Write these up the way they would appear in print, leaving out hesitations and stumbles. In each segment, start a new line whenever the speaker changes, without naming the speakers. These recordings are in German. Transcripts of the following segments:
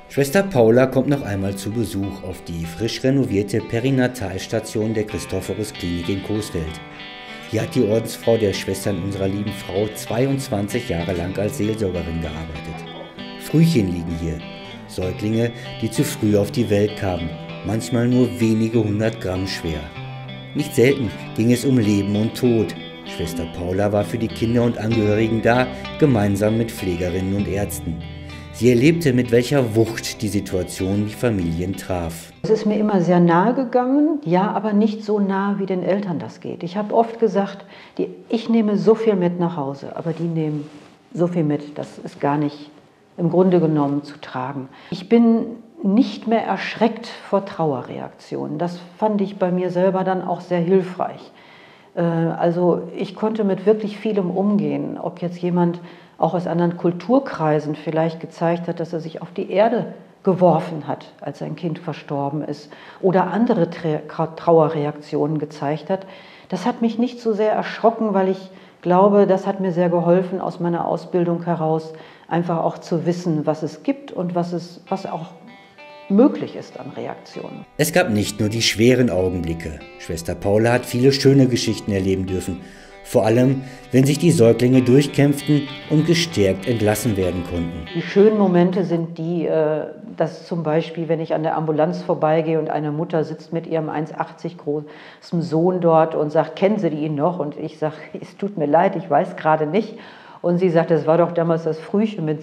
Schwester Paula kommt noch einmal zu Besuch auf die frisch renovierte Perinatalstation der Christophorus-Klinik in Coesfeld. Hier hat die Ordensfrau der Schwestern unserer lieben Frau 22 Jahre lang als Seelsorgerin gearbeitet. Frühchen liegen hier, Säuglinge, die zu früh auf die Welt kamen, manchmal nur wenige 100 Gramm schwer. Nicht selten ging es um Leben und Tod. Schwester Paula war für die Kinder und Angehörigen da, gemeinsam mit Pflegerinnen und Ärzten. Sie erlebte, mit welcher Wucht die Situation die Familien traf.
Es ist mir immer sehr nahe gegangen, ja, aber nicht so nah, wie den Eltern das geht. Ich habe oft gesagt, ich nehme so viel mit nach Hause, aber die nehmen so viel mit, das ist gar nicht im Grunde genommen zu tragen. Ich bin nicht mehr erschreckt vor Trauerreaktionen. Das fand ich bei mir selber dann auch sehr hilfreich. Also ich konnte mit wirklich vielem umgehen, ob jetzt jemand auch aus anderen Kulturkreisen vielleicht gezeigt hat, dass er sich auf die Erde geworfen hat, als sein Kind verstorben ist, oder andere Trauerreaktionen gezeigt hat. Das hat mich nicht so sehr erschrocken, weil ich glaube, das hat mir sehr geholfen, aus meiner Ausbildung heraus einfach auch zu wissen, was es gibt und was auch möglich ist an Reaktionen.
Es gab nicht nur die schweren Augenblicke. Schwester Paula hat viele schöne Geschichten erleben dürfen. Vor allem, wenn sich die Säuglinge durchkämpften und gestärkt entlassen werden konnten.
Die schönen Momente sind die, dass zum Beispiel, wenn ich an der Ambulanz vorbeigehe und eine Mutter sitzt mit ihrem 1,80 großen Sohn dort und sagt, kennen Sie ihn noch? Und ich sage, es tut mir leid, ich weiß gerade nicht. Und sie sagt, das war doch damals das Frühchen mit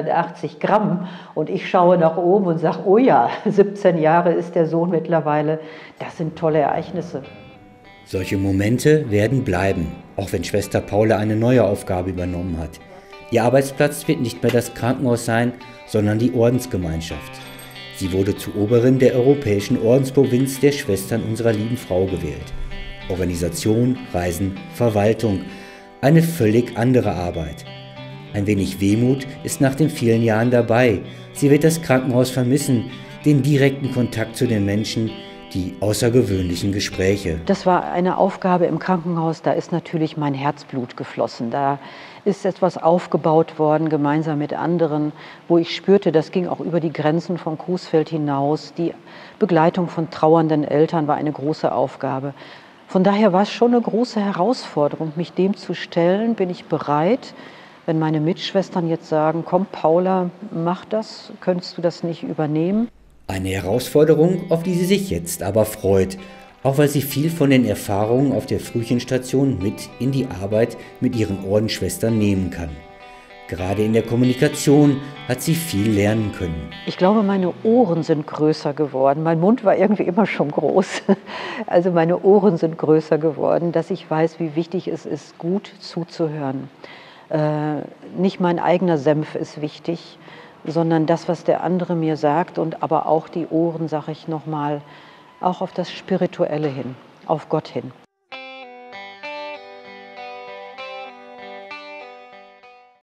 780 Gramm. Und ich schaue nach oben und sage, oh ja, 17 Jahre ist der Sohn mittlerweile. Das sind tolle Ereignisse.
Solche Momente werden bleiben, auch wenn Schwester Paula eine neue Aufgabe übernommen hat. Ihr Arbeitsplatz wird nicht mehr das Krankenhaus sein, sondern die Ordensgemeinschaft. Sie wurde zur Oberin der Europäischen Ordensprovinz der Schwestern unserer lieben Frau gewählt. Organisation, Reisen, Verwaltung, eine völlig andere Arbeit. Ein wenig Wehmut ist nach den vielen Jahren dabei. Sie wird das Krankenhaus vermissen, den direkten Kontakt zu den Menschen, die außergewöhnlichen Gespräche.
Das war eine Aufgabe im Krankenhaus, da ist natürlich mein Herzblut geflossen. Da ist etwas aufgebaut worden, gemeinsam mit anderen, wo ich spürte, das ging auch über die Grenzen von Coesfeld hinaus. Die Begleitung von trauernden Eltern war eine große Aufgabe. Von daher war es schon eine große Herausforderung, mich dem zu stellen. Bin ich bereit, wenn meine Mitschwestern jetzt sagen, komm Paula, mach das, könntest du das nicht übernehmen?
Eine Herausforderung, auf die sie sich jetzt aber freut, auch weil sie viel von den Erfahrungen auf der Frühchenstation mit in die Arbeit mit ihren Ordensschwestern nehmen kann. Gerade in der Kommunikation hat sie viel lernen können.
Ich glaube, meine Ohren sind größer geworden. Mein Mund war irgendwie immer schon groß. Also meine Ohren sind größer geworden, dass ich weiß, wie wichtig es ist, gut zuzuhören. Nicht mein eigener Senf ist wichtig, sondern das, was der andere mir sagt, und aber auch die Ohren, sage ich nochmal, auch auf das Spirituelle hin, auf Gott hin.